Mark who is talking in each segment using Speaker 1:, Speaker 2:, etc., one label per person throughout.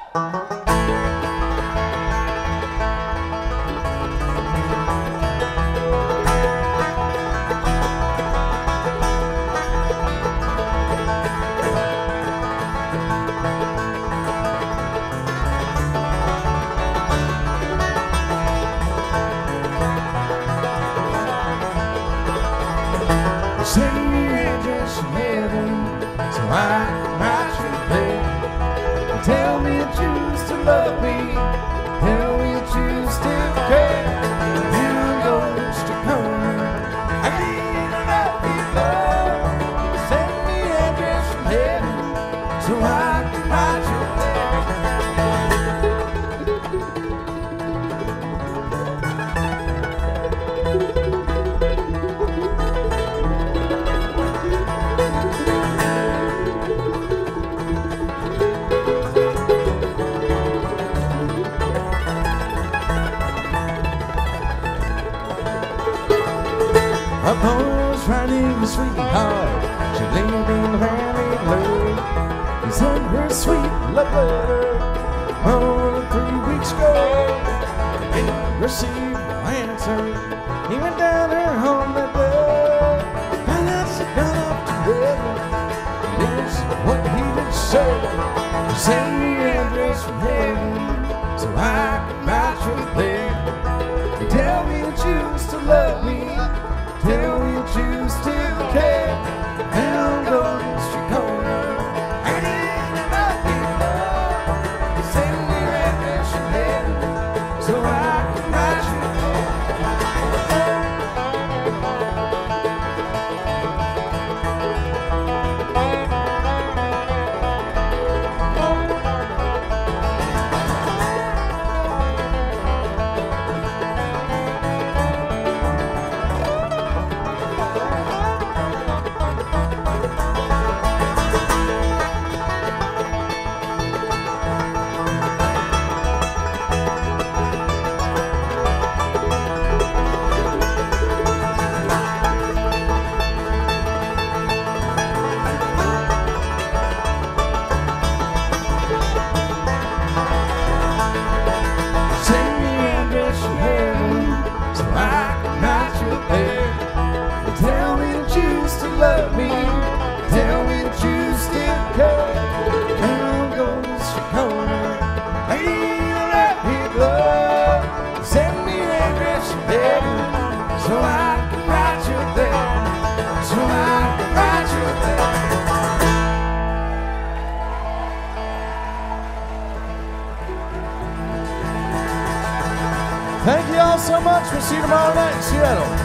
Speaker 1: Send me your address from heaven so I can write you a letter. Tell me you choose to love me. Tell me you choose to care. You goes to corner. I need a happy love. Send me your address from heaven so I can write you a letter. A boy's riding a sweetheart. She lived in the valley of love. He sent her sweet love letter more than 3 weeks ago. He didn't receive no answer. He went down her home that day. And I said, "Gone up to heaven." This is what he would say. Send me your address from heaven so I can write you there. Tell me you choose to love me. Tell me you choose to care. Down goes your corner. I need a happy love. Send me your address from heaven so I can write you love me. Tell me you choose to care. Down goes your corner. I need a happy love. Send me your address from heaven so I can write you there. So I can write you there. Thank you all so much. We'll see you tomorrow night in Seattle.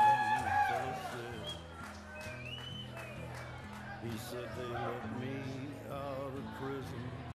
Speaker 2: He said they let me